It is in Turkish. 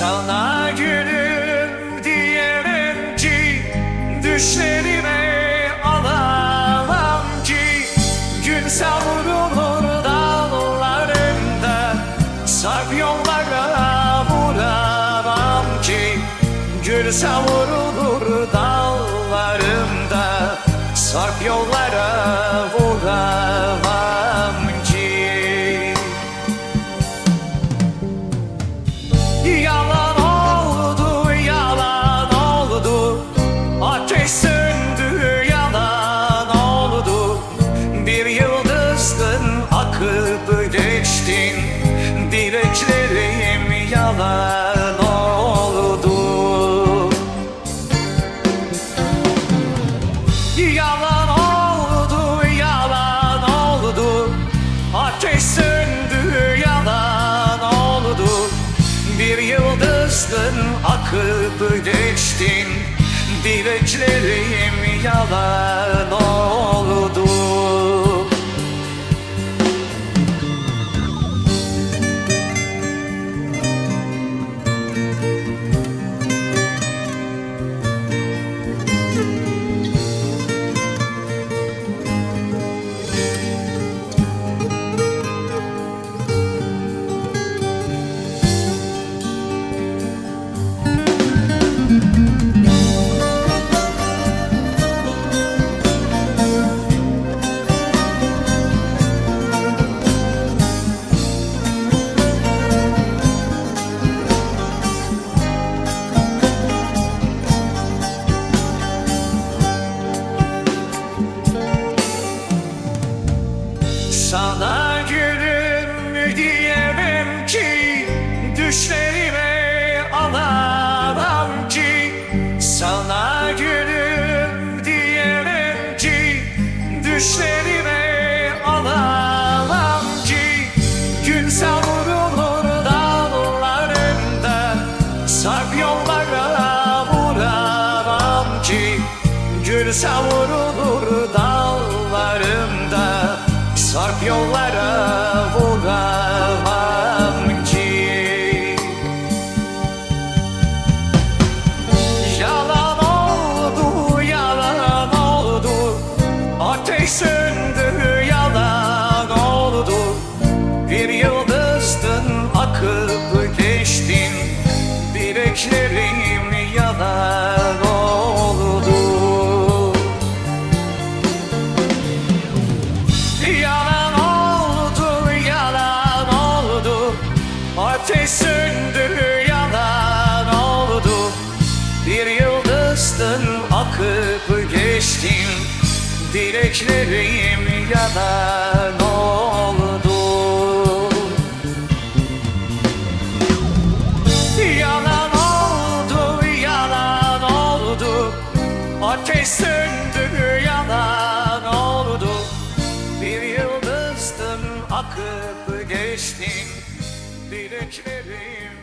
Sana gülüm diyemem ki, düşlerime alamam ki. Gün savrulur dağlarımda, sarp yollara vuramam ki. Gül savrulur dağlarımda, sarp yollara vuramam ki. Yalan oldu, yalan oldu, ateş söndü, yalan oldu. Bir yıldızdın, akıp geçtin, dileklerim yalan oldu. Yalan oldu, yalan oldu, ateş söndü, yalan oldu. Bir yıldızdın, akıp geçtin, dileklerim yalan oldu. Sana gülüm diyemem ki, düşlerime alamam ki. Sana gülüm diyemem ki, düşlerime alamam ki. Gün savrulur dağlarımda, sarp yollara vuramam ki. Gül savrulur dağlarımda, sarp yollara vuramam ki. Yalan oldu, yalan oldu, ateş söndü, yalan oldu. Bir yıldızdın, akıp geçtin, dileklerim yalan oldu. Ateş söndü, yalan oldu. Bir yıldızdın, akıp geçtin, dileklerim yalan oldu. Yalan oldu, yalan oldu, ateş söndü, yalan oldu. Bir yıldızdın, akıp geçtin, dileklerim